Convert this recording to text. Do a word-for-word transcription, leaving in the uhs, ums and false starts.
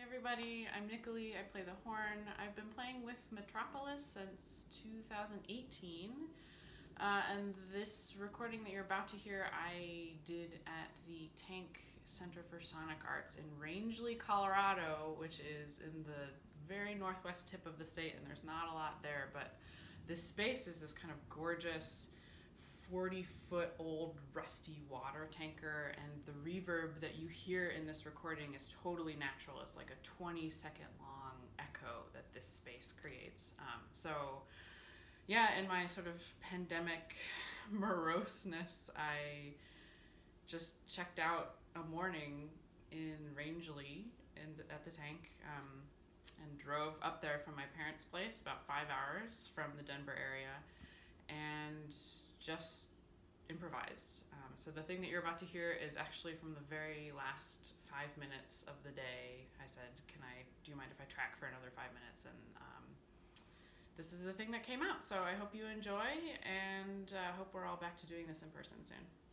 everybody, I'm Nicolee, I play the horn. I've been playing with Metropolis since two thousand eighteen, uh, and this recording that you're about to hear I did at the Tank Center for Sonic Arts in Rangeley, Colorado, which is in the very northwest tip of the state, and there's not a lot there, but this space is this kind of gorgeous forty foot old rusty water tanker, and the reverb that you hear in this recording is totally natural. It's like a twenty second long echo that this space creates. Um, so yeah, in my sort of pandemic moroseness, I just checked out a morning in Rangeley in the, at the tank, um, and drove up there from my parents' place, about five hours from the Denver area, and just improvised. Um, so the thing that you're about to hear is actually from the very last five minutes of the day. I said, can I, do you mind if I track for another five minutes? And um, this is the thing that came out. So I hope you enjoy, and I uh, hope we're all back to doing this in person soon.